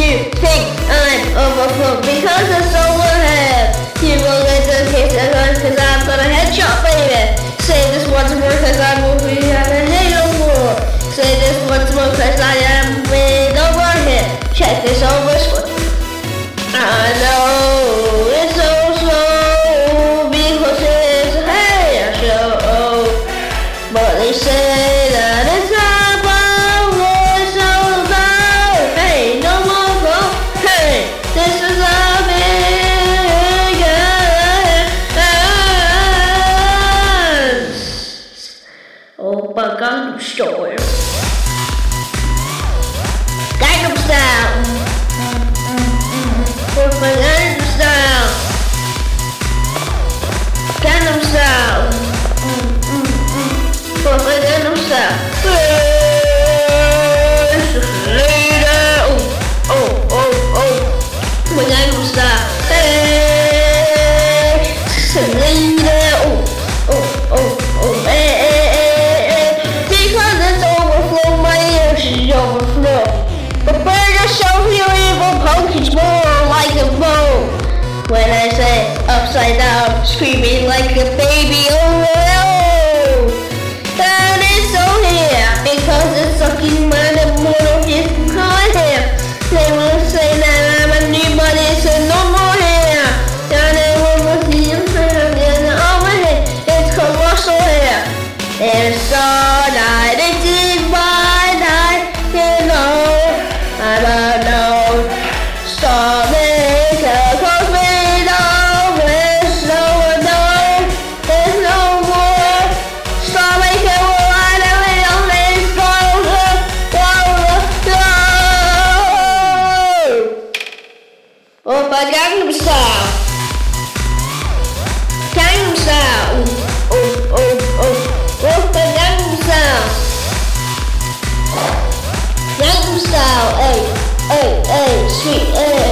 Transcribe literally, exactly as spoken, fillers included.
you think I'm overflow because it's overhead. You will get the case cause I'm gonna headshot, baby. Say this once more cause I'm moving on a halo war. Say this once more cause I am way over here. Check this over squad. I know it's so slow because it's a hair show. But they say that it's not what it's all about. Hey, no more go. Hey, this is a big dance. Oppa Gangnam Style. Gangnam Style. Oppa Gangnam Style. Gangnam Style. Oppa Gangnam Style. Later. Oh, oh, oh, oh. Oppa Gangnam Style. Hey. Later. Oh, oh, oh, oh. Hey, hey, hey, hey. Because it's overflow, my ears is overflow. But better show your evil punches more like a bow. When I say upside down, screaming like a baby, oh, oh. And it's so here, because it's sucking my immortal his caught here. They will say that I'm a new body, so no more hair. And they will see him turn over here. It's colossal hair. It's all night, it's in my night, you know. I don't know. Stop it, cause we know there's no one knows. There's no more. Stop it, cause I know we only go, go, go, go. Oppa Gangnam Style. Gangnam Style. Oh, oh, oh. Oppa Gangnam Style. Gangnam Style, hey, hey, hey, sweet, hey.